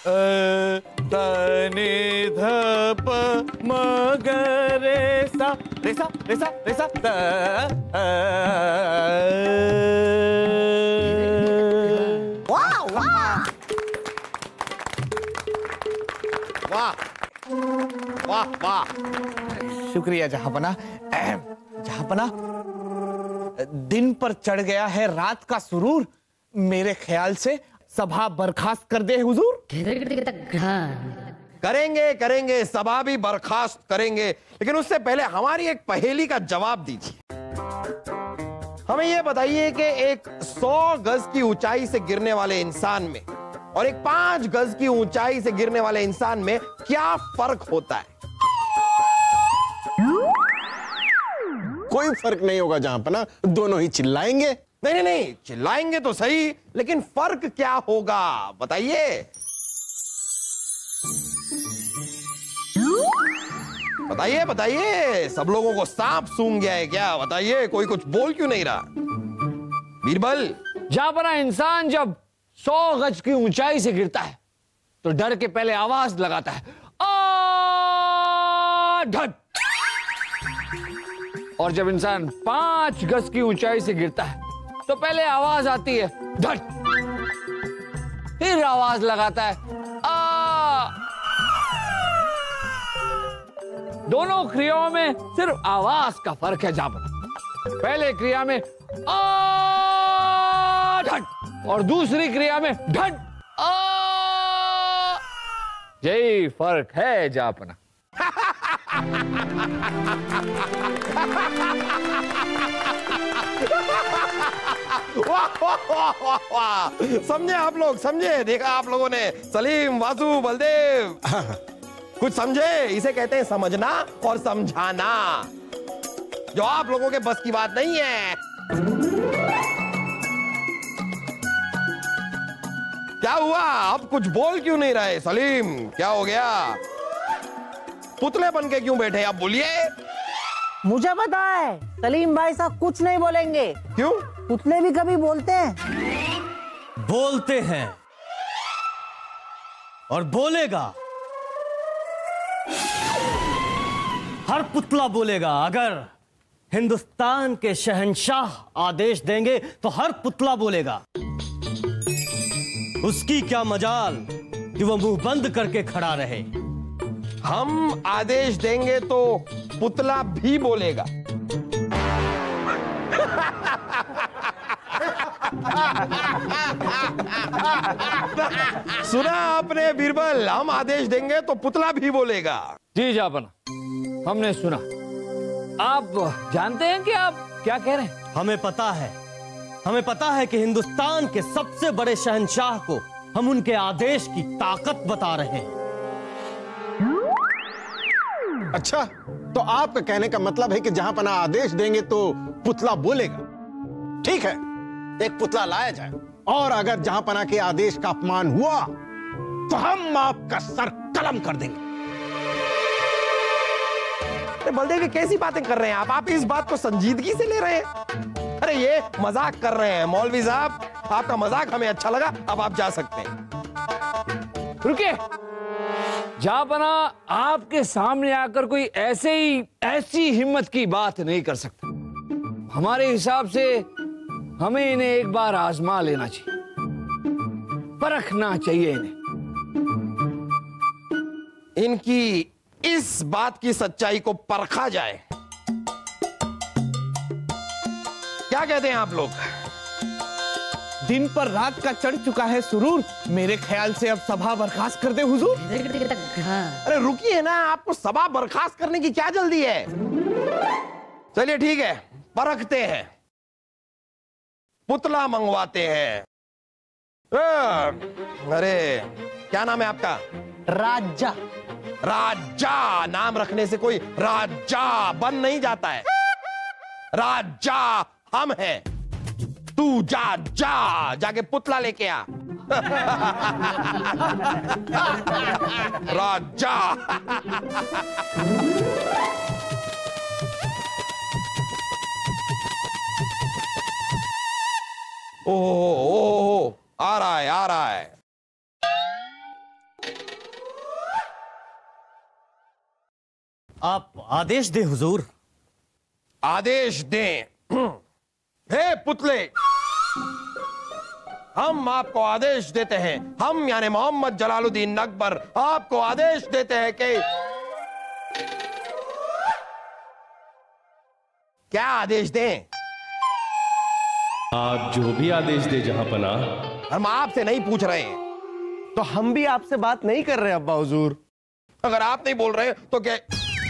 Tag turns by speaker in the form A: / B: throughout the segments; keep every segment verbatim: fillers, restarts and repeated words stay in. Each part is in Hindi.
A: तने धप मगरे सा रे सा रे सा रे सा द
B: वाह वाह
A: वाह वाह वाह। शुक्रिया जहांपना। जहांपना, दिन पर चढ़ गया है रात का सुरूर, मेरे ख्याल से सभा बर्खास्त कर दे हुजूर।
C: करेंगे करेंगे, सभा भी बर्खास्त करेंगे, लेकिन उससे पहले हमारी एक पहेली का जवाब दीजिए। हमें यह बताइए कि एक सौ गज की ऊंचाई से गिरने वाले इंसान में और एक पांच गज की ऊंचाई से गिरने वाले इंसान में क्या फर्क होता है?
D: कोई फर्क नहीं होगा जहांपना, दोनों ही चिल्लाएंगे।
C: नहीं नहीं नहीं, चिल्लाएंगे तो सही, लेकिन फर्क क्या होगा बताइए बताइए बताइए। सब लोगों को सांप सूंघ गया है क्या? बताइए, कोई कुछ बोल क्यों नहीं रहा? बीरबल।
E: जहांपना, इंसान जब सौ गज की ऊंचाई से गिरता है तो डर के पहले आवाज लगाता है आ ढट, और जब इंसान पांच गज की ऊंचाई से गिरता है तो पहले आवाज आती है ढट, फिर आवाज लगाता है आ। दोनों क्रियाओं में सिर्फ आवाज का फर्क है जहांपना। पहले क्रिया में आ ढट और दूसरी क्रिया में ढट आ, यही फर्क है जहांपना।
C: वाह वाह वाह वाह वाह, समझे आप लोग, समझे? देखा आप लोगों ने? सलीम, वासु, बलदेव, कुछ समझे? इसे कहते हैं समझना और समझाना, जो आप लोगों के बस की बात नहीं है। क्या हुआ? अब कुछ बोल क्यों नहीं रहे? सलीम, क्या हो गया? पुतले बन के क्यों बैठे? आप बोलिए।
B: मुझे पता है, सलीम भाई साहब कुछ नहीं बोलेंगे।
C: क्यों?
B: पुतले भी कभी बोलते हैं।
F: बोलते हैं और बोलेगा। हर पुतला बोलेगा। अगर हिंदुस्तान के शहंशाह आदेश देंगे तो हर पुतला बोलेगा। उसकी क्या मजाल कि वो मुंह बंद करके खड़ा रहे।
C: हम आदेश देंगे तो पुतला भी बोलेगा। सुना आपने बीरबल? हम आदेश देंगे तो पुतला भी बोलेगा।
E: जी जहांपना, हमने सुना। आप जानते हैं कि आप क्या कह रहे हैं?
F: हमें पता है, हमें पता है कि हिंदुस्तान के सबसे बड़े शहंशाह को हम उनके आदेश की ताकत बता रहे हैं।
D: अच्छा, तो आपका कहने का मतलब है कि जहांपना आदेश देंगे तो पुतला बोलेगा। ठीक है, एक पुतला लाया जाए, और अगर जहांपना के आदेश का अपमान हुआ तो हम आपका सर कलम कर देंगे।
C: बलदेव, ये कैसी बातें कर रहे हैं आप? आप इस बात को संजीदगी से ले रहे हैं? अरे ये मजाक कर रहे हैं। मौलवी साहब, आपका मजाक हमें अच्छा लगा, अब आप जा सकते हैं।
E: रुकिए जहांपना, आपके सामने आकर कोई ऐसे ही ऐसी हिम्मत की बात नहीं कर सकता। हमारे हिसाब से हमें इन्हें एक बार आजमा लेना चाहिए, परखना चाहिए इन्हें।
C: इनकी इस बात की सच्चाई को परखा जाए। क्या कहते हैं आप लोग?
A: दिन पर रात का चढ़ चुका है सुरूर, मेरे ख्याल से अब सभा बर्खास्त कर दे हुजूर।
C: अरे रुकिए ना, आपको सभा बर्खास्त करने की क्या जल्दी है? चलिए ठीक है, परखते हैं, पुतला मंगवाते हैं। अरे क्या नाम है आपका?
B: राजा।
C: राजा नाम रखने से कोई राजा बन नहीं जाता है। राजा हम हैं। तू जा जा जाके पुतला लेके आ। राजा। ओह ओह, आ रहा है आ रहा है।
F: आप आदेश दें हुजूर।
C: आदेश दें। हे पुतले, हम आपको आदेश देते हैं, हम यानी मोहम्मद जलालुद्दीन अकबर आपको आदेश देते हैं कि क्या आदेश दें?
G: आप जो भी आदेश दे जहांपनाह।
C: हम आपसे नहीं पूछ रहे हैं।
H: तो हम भी आपसे बात नहीं कर रहे अब्बा हुजूर।
C: अगर आप नहीं बोल रहे तो क्या?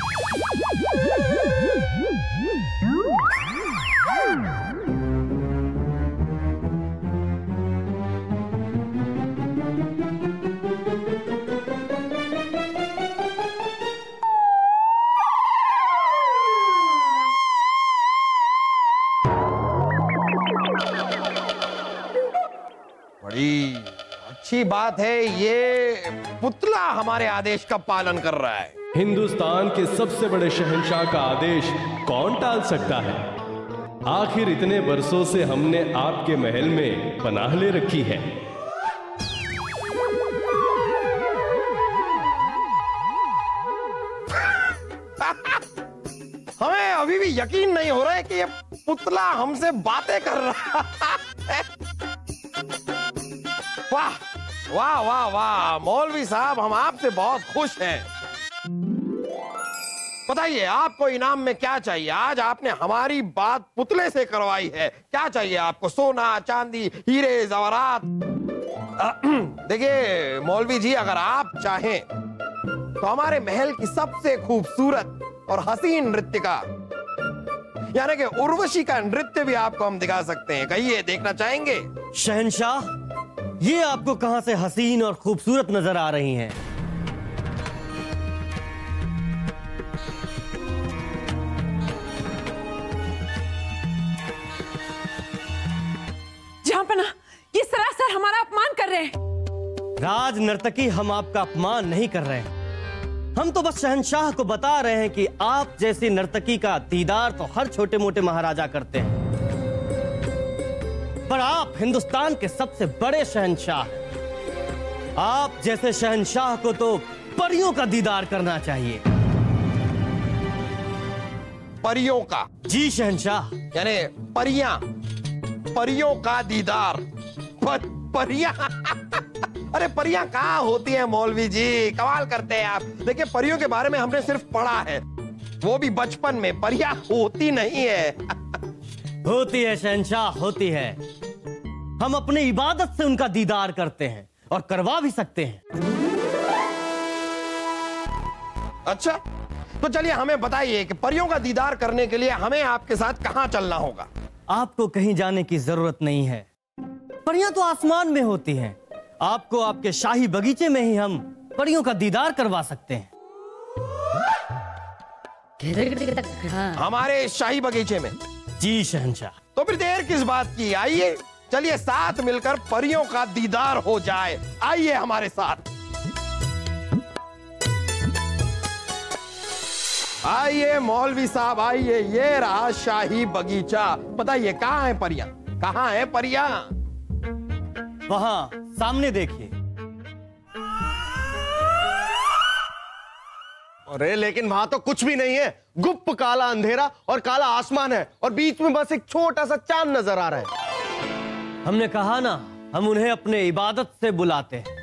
C: बड़ी अच्छी बात है, ये पुतला हमारे आदेश का पालन कर रहा है।
G: हिंदुस्तान के सबसे बड़े शहंशाह का आदेश कौन टाल सकता है? आखिर इतने बरसों से हमने आपके महल में पनाह ले रखी है।
C: हमें अभी भी यकीन नहीं हो रहा है कि ये पुतला हमसे बातें कर रहा है। वाह वाह वाह वाह मौलवी साहब, हम आपसे बहुत खुश हैं। बताइए आपको इनाम में क्या चाहिए? आज आपने हमारी बात पुतले से करवाई है, क्या चाहिए आपको? सोना, चांदी, हीरे, जवाहरात? देखिए मौलवी जी, अगर आप चाहें तो हमारे महल की सबसे खूबसूरत और हसीन नृत्यिका यानी कि उर्वशी का नृत्य भी आपको हम दिखा सकते हैं। कहिए, देखना चाहेंगे?
F: शहंशाह, ये आपको कहां से हसीन और खूबसूरत नजर आ रही हैं?
I: जहांपनाह, ये सरासर हमारा अपमान कर रहे हैं।
F: राज नर्तकी, हम आपका अपमान नहीं कर रहे हैं। हम तो बस शहंशाह को बता रहे हैं कि आप जैसी नर्तकी का दीदार तो हर छोटे मोटे महाराजा करते हैं, पर आप हिंदुस्तान के सबसे बड़े शहंशाह हैं। आप जैसे शहंशाह को तो परियों का दीदार करना चाहिए।
C: परियों का?
F: जी शहंशाह।
C: यानी परियां, परियों का दीदार। पर, परियां अरे परियां कहाँ होती हैं मौलवी जी, कमाल करते हैं आप। देखिए परियों के बारे में हमने सिर्फ पढ़ा है, वो भी बचपन में। परियां होती नहीं है।
F: होती है शहंशाह, होती है। हम अपनी इबादत से उनका दीदार करते हैं और करवा भी सकते हैं।
C: अच्छा, तो चलिए हमें बताइए कि परियों का दीदार करने के लिए हमें आपके साथ कहां चलना होगा?
F: आपको कहीं जाने की जरूरत नहीं है। परियां तो आसमान में होती हैं। आपको आपके शाही बगीचे में ही हम परियों का दीदार करवा सकते हैं।
C: हमारे शाही बगीचे में?
F: जी शहंशाह।
C: तो फिर देर किस बात की, आइए चलिए साथ मिलकर परियों का दीदार हो जाए। आइए हमारे साथ, आइए मौलवी साहब आइए। ये रहा शाही बगीचा। बताइए कहाँ है परियां? कहाँ है परियां?
F: वहां सामने देखिए।
H: अरे लेकिन वहां तो कुछ भी नहीं है। गुप्त काला अंधेरा और काला आसमान है और बीच में बस एक छोटा सा चांद नजर आ रहा है।
F: हमने कहा ना, हम उन्हें अपने इबादत से बुलाते हैं।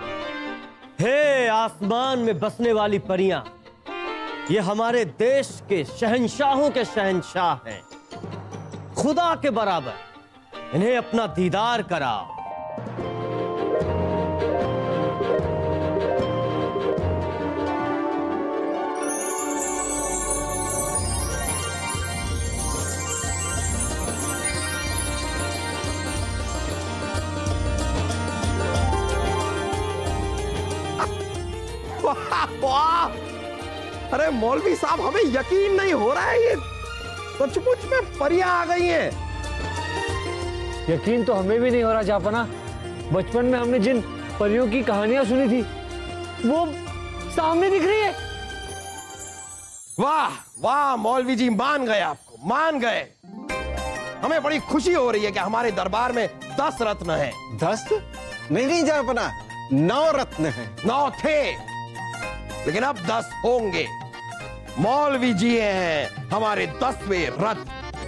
F: हे आसमान में बसने वाली परियां, ये हमारे देश के शहंशाहों के शहंशाह हैं, खुदा के बराबर। इन्हें अपना दीदार कराओ।
C: वाह! अरे मौलवी साहब, हमें यकीन नहीं हो रहा है, ये सचमुच में परियां आ गई हैं।
E: यकीन तो हमें भी नहीं हो रहा जहांपनाह। बचपन में हमने जिन परियों की कहानियां सुनी थी वो सामने दिख रही है।
C: वाह वाह मौलवी जी, मान गए, आपको मान गए। हमें बड़ी खुशी हो रही है कि हमारे दरबार में दस रत्न हैं।
D: दस? नहीं नहीं जहांपनाह, नौ रत्न हैं।
C: नौ थे, लेकिन अब दस होंगे। मौलवी जी हैं हमारे दसवें रथ।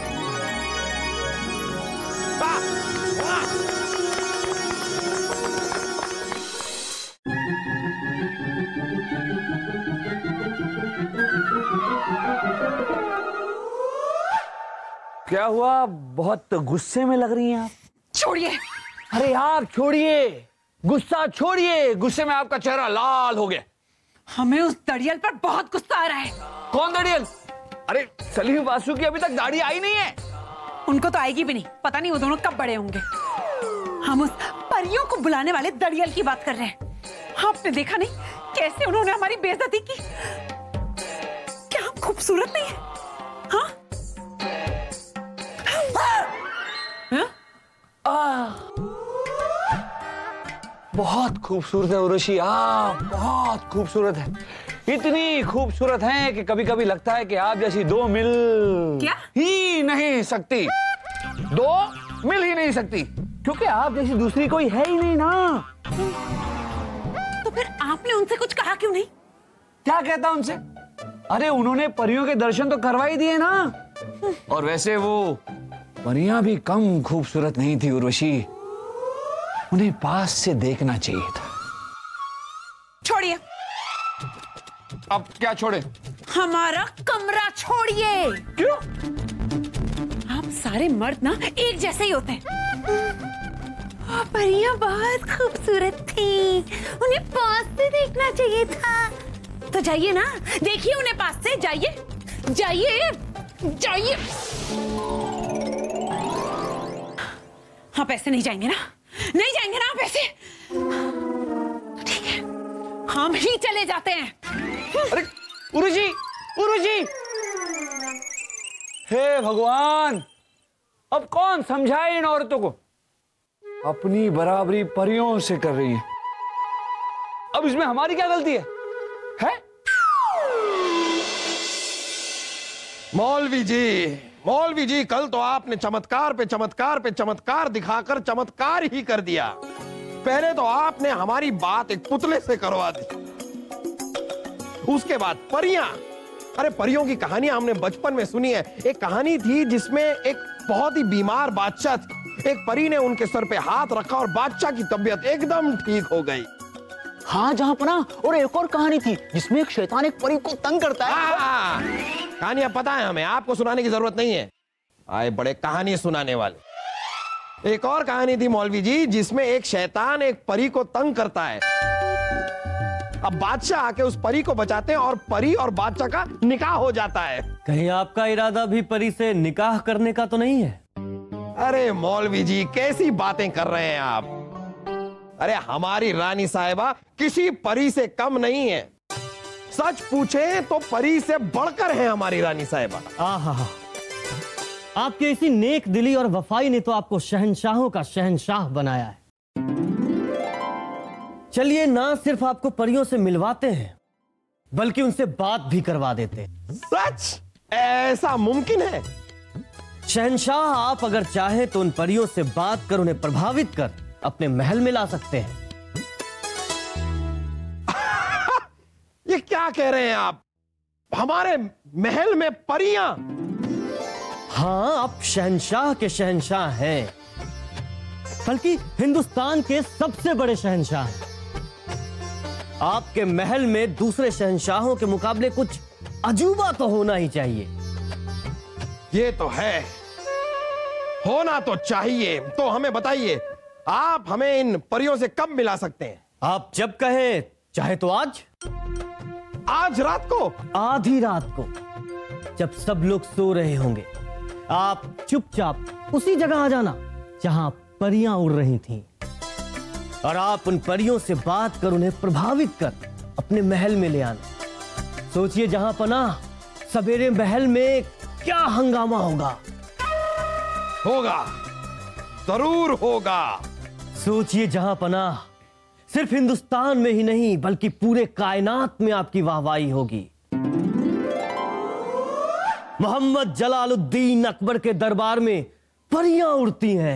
C: वाह, वाह।
E: क्या हुआ? बहुत गुस्से में लग रही हैं आप।
I: छोड़िए।
E: अरे आप छोड़िए, गुस्सा छोड़िए। गुस्से में आपका चेहरा लाल हो गया।
I: हमें उस दड़ियल पर बहुत गुस्सा आ रहा है।
E: कौन दड़ियल? अरे सलीम वासु की अभी तक दाढ़ी आई नहीं है।
I: उनको तो आएगी भी नहीं, पता नहीं वो दोनों कब बड़े होंगे। हम उस परियों को बुलाने वाले दड़ियल की बात कर रहे हैं। आपने देखा नहीं कैसे उन्होंने हमारी बेइज्जती की? क्या हम खूबसूरत नहीं है? हाँ?
E: बहुत खूबसूरत है उर्वशी आप, बहुत खूबसूरत है। इतनी खूबसूरत हैं कि कभी कभी लगता है कि आप जैसी दो मिल
I: क्या?
E: ही नहीं सकती। दो मिल ही नहीं सकती, क्योंकि आप जैसी दूसरी कोई है ही नहीं ना।
I: तो फिर आपने उनसे कुछ कहा क्यों नहीं?
E: क्या कहता उनसे? अरे उन्होंने परियों के दर्शन तो करवा ही दिए ना। और वैसे वो परियां भी कम खूबसूरत नहीं थी उर्वशी, उन्हें पास से देखना चाहिए था।
I: छोड़िए।
E: अब क्या छोड़े?
I: हमारा कमरा छोड़िए।
E: क्यों?
I: आप सारे मर्द ना एक जैसे ही होते हैं। परियां बहुत खूबसूरत थी, उन्हें पास से देखना चाहिए था। तो जाइए ना, देखिए उन्हें पास से। जाइए जाइए जाइए। आप ऐसे नहीं जाएंगे ना? नहीं जाएंगे ना आप ऐसे? तो ठीक है, हम ही चले जाते हैं।
E: अरे उर्वशी, उर्वशी, हे भगवान, अब कौन समझाए इन औरतों को? अपनी बराबरी परियों से कर रही है, अब इसमें हमारी क्या गलती है? है?
C: मौलवी जी, मौलवी जी, कल तो आपने चमत्कार पे चमत्कार पे चमत्कार दिखाकर चमत्कार ही कर दिया। पहले तो आपने हमारी बात एक पुतले से करवा दी, उसके बाद परियां। अरे परियों की कहानियां हमने बचपन में सुनी है। एक कहानी थी जिसमें एक बहुत ही बीमार बादशाह थी। एक परी ने उनके सर पे हाथ रखा और बादशाह की तबीयत एकदम ठीक हो गई।
A: हाँ जहांपना, और एक और कहानी थी जिसमें एक शैतान एक परी को तंग करता है।
C: कहानियां पता है हमें, आपको सुनाने की जरूरत नहीं है। आए बड़े कहानी सुनाने वाले। एक और कहानी थी मौलवी जी जिसमें एक शैतान एक परी को तंग करता है। अब बादशाह आके उस परी को बचाते हैं और परी और बादशाह का निकाह हो जाता है।
F: कहीं आपका इरादा भी परी से निकाह करने का तो नहीं है?
C: अरे मौलवी जी, कैसी बातें कर रहे हैं आप? अरे हमारी रानी साहिबा किसी परी से कम नहीं है। सच पूछे तो परी से बढ़कर है हमारी रानी साहिबा।
F: आहा, आपकी इसी नेक दिली और वफाई ने तो आपको शहंशाहों का शहंशाह बनाया है। चलिए, ना सिर्फ आपको परियों से मिलवाते हैं बल्कि उनसे बात भी करवा देते हैं।
C: सच? ऐसा मुमकिन है?
F: शहंशाह, आप अगर चाहें तो उन परियों से बात कर उन्हें प्रभावित कर अपने महल में ला सकते हैं।
C: ये क्या कह रहे हैं आप? हमारे महल में परियां?
F: हाँ, आप शहंशाह के शहंशाह हैं, बल्कि हिंदुस्तान के सबसे बड़े शहंशाह हैं। आपके महल में दूसरे शहंशाहों के मुकाबले कुछ अजूबा तो होना ही चाहिए।
C: ये तो है, होना तो चाहिए। तो हमें बताइए, आप हमें इन परियों से कब मिला सकते हैं?
F: आप जब कहें, चाहे तो आज।
C: आज रात को?
F: आधी रात को, जब सब लोग सो रहे होंगे। आप चुपचाप उसी जगह आ जाना जहां परियां उड़ रही थीं, और आप उन परियों से बात कर उन्हें प्रभावित कर अपने महल में ले आना। सोचिए जहां पनाह, सवेरे महल में क्या हंगामा होगा।
C: होगा, जरूर होगा।
F: सोचिए जहां पनाह, सिर्फ हिंदुस्तान में ही नहीं बल्कि पूरे कायनात में आपकी वाहवाही होगी। मोहम्मद जलालुद्दीन अकबर के दरबार में परियां उड़ती हैं।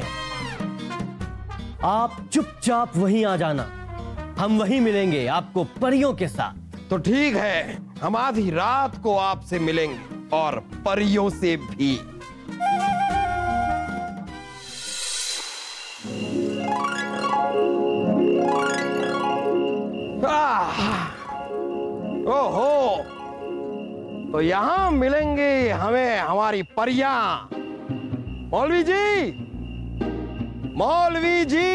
F: आप चुपचाप वहीं आ जाना, हम वहीं मिलेंगे आपको परियों के साथ।
C: तो ठीक है, हम आधी रात को आपसे मिलेंगे और परियों से भी। ओहो, तो यहां मिलेंगे हमें हमारी परियां। मौलवी जी, मौलवी जी,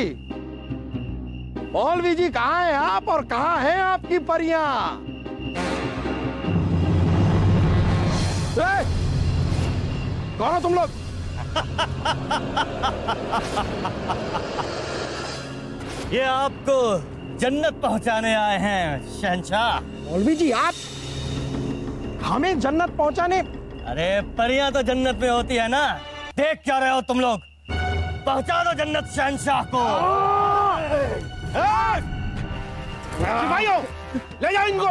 C: मौलवी जी कहां हैं आप और कहां हैं आपकी परियां? कौन हो तुम लोग?
F: ये आपको जन्नत पहुंचाने आए हैं शहंशाह।
C: मौलवी जी, आप हमें जन्नत पहुंचाने?
F: अरे परियां तो जन्नत में होती है ना, देख क्या रहे हो तुम लोग? पहुंचा दो जन्नत शहंशाह को।
C: सिपाहियों, ले जाओ इनको।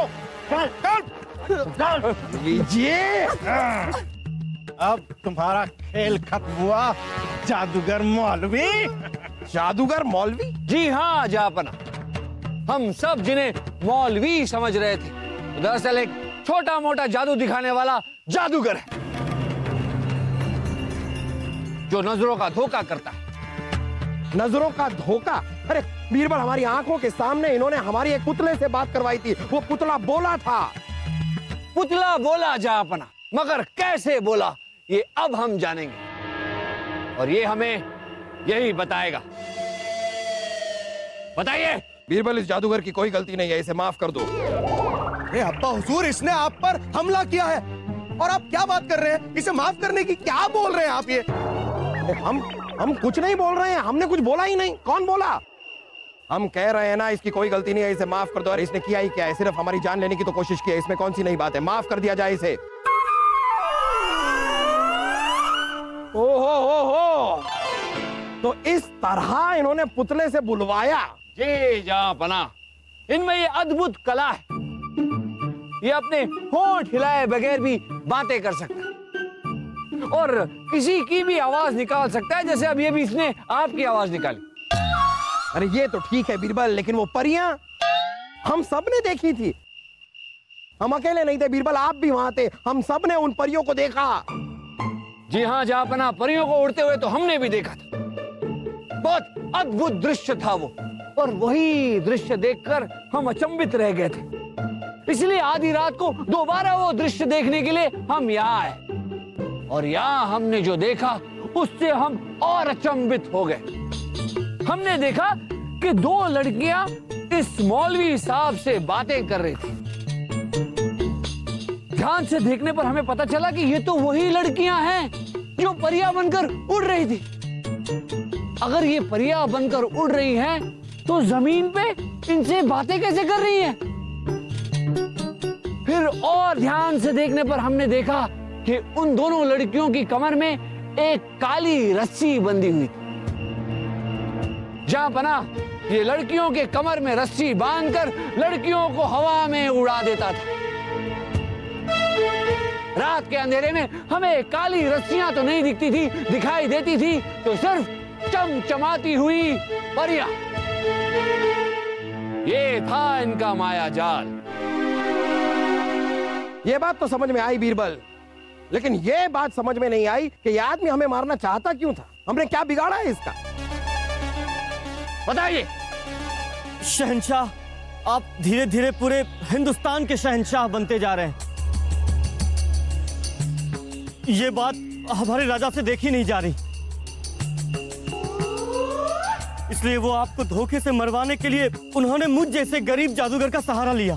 C: लीजिए।
D: अब तुम्हारा खेल खत्म हुआ जादूगर मौलवी।
C: जादूगर मौलवी?
E: जी हाँ जापना, हम सब जिन्हें मौलवी समझ रहे थे, दरअसल एक छोटा मोटा जादू दिखाने वाला जादूगर है जो नजरों का धोखा करता है।
C: नजरों का धोखा? अरे बीरबल, हमारी आंखों के सामने इन्होंने हमारी एक पुतले से बात करवाई थी। वो पुतला बोला था।
E: पुतला बोला जापना, मगर कैसे बोला ये अब हम जानेंगे और ये हमें यही बताएगा। बताइए।
C: बीरबल, इस जादूगर की कोई गलती नहीं है, इसे माफ कर दो।
H: अरे अब्बा हुजूर, इसने आप पर हमला किया है और आप क्या बात कर रहे हैं? इसे माफ करने की क्या बोल रहे हैं आप? ये
C: हम हम कुछ नहीं बोल रहे हैं, हमने कुछ बोला ही नहीं। कौन बोला? हम कह रहे हैं ना, इसकी कोई गलती नहीं है, इसे माफ कर दो। और इसने किया ही क्या है? सिर्फ हमारी जान लेने की तो कोशिश की है, इसमें कौन सी नई बात है? माफ कर दिया जाए इसे। ओहो हो हो, तो इस तरह इन्होंने पुतले से बुलवाया।
E: जी जापना, इनमें ये अद्भुत कला है, ये अपने होंठ हिलाए बगैर भी बातें कर सकता है और किसी की भी आवाज निकाल सकता है, जैसे अब ये भी इसने आपकी आवाज निकाली।
C: अरे ये तो ठीक है बीरबल, लेकिन वो परियां हम सब ने देखी थी। हम अकेले नहीं थे बीरबल, आप भी वहां थे। हम सब ने उन परियों को देखा।
E: जी हाँ जापना, परियों को उड़ते हुए तो हमने भी देखा था। बहुत अद्भुत दृश्य था वो, और वही दृश्य देखकर हम अचंभित रह गए थे। इसलिए आधी रात को दोबारा वो दृश्य देखने के लिए हम यहाँ आए, और यहाँ हमने जो देखा उससे हम और अचंभित हो गए। हमने देखा कि दो लड़कियां इस मौलवी साहब से बातें कर रही थी। ध्यान से देखने पर हमें पता चला कि ये तो वही लड़कियां हैं जो परियां बनकर उड़ रही थी। अगर ये परियां बनकर उड़ रही हैं, तो जमीन पे इनसे बातें कैसे कर रही हैं? फिर और ध्यान से देखने पर हमने देखा कि उन दोनों लड़कियों की कमर में एक काली रस्सी बंधी हुई थी। जापना, ये लड़कियों के कमर में रस्सी बांधकर लड़कियों को हवा में उड़ा देता था। रात के अंधेरे में हमें काली रस्सियां तो नहीं दिखती थी, दिखाई देती थी तो सिर्फ चमचमाती हुई परियां। ये था इनका माया जाल।
C: ये बात तो समझ में आई बीरबल, लेकिन ये बात समझ में नहीं आई कि ये आदमी हमें मारना चाहता क्यों था? हमने क्या बिगाड़ा है इसका? बताइए।
F: शहंशाह, आप धीरे धीरे पूरे हिंदुस्तान के शहंशाह बनते जा रहे हैं। ये बात हमारे राजा से देखी नहीं जा रही, इसलिए वो आपको धोखे से मरवाने के लिए उन्होंने मुझ जैसे गरीब जादूगर का सहारा लिया।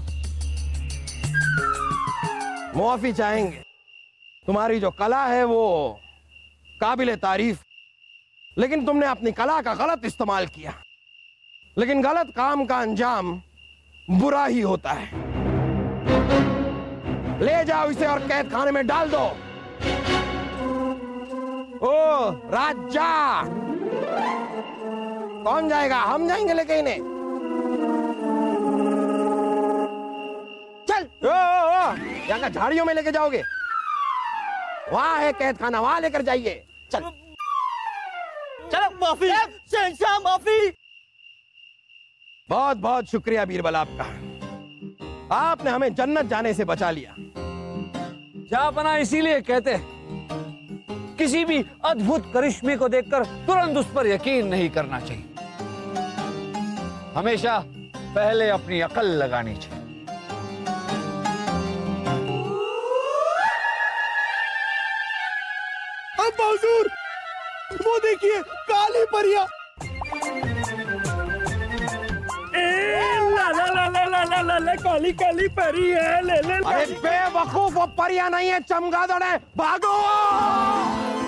C: मुआफी चाहेंगे। तुम्हारी जो कला है वो काबिले तारीफ, लेकिन तुमने अपनी कला का गलत इस्तेमाल किया। लेकिन गलत काम का अंजाम बुरा ही होता है। ले जाओ इसे और कैद खाने में डाल दो। ओ राजा, कौन जाएगा? हम जाएंगे लेके इन्हें। चल। ओ, ओ, ओ, यहाँ का झाड़ियों में लेके जाओगे? वहां है कैद खाना, वहां लेकर जाइए। चल
F: चलो। माफी शहंशाह, माफी।
C: बहुत बहुत शुक्रिया बीरबल आपका। आपने हमें जन्नत जाने से बचा लिया।
E: जहांपना इसीलिए कहते हैं किसी भी अद्भुत करिश्मे को देखकर तुरंत उस पर यकीन नहीं करना चाहिए, हमेशा पहले अपनी अकल लगानी चाहिए।
C: अब हुजूर, वो देखिए काली परियां।
J: ला ला ला ला ला ला ला ला काली काली परी है, ले ले।
C: अरे बेवकूफ, वो परियां नहीं है, चमगादड़ है, भागो।